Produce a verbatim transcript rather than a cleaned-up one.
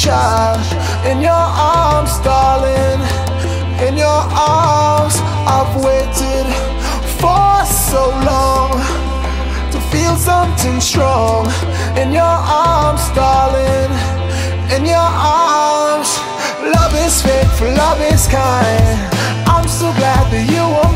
child. In your arms, darling, in your arms. I've waited for so long to feel something strong. In your arms, darling, in your arms. Love is faithful, love is kind. I'm so glad that you were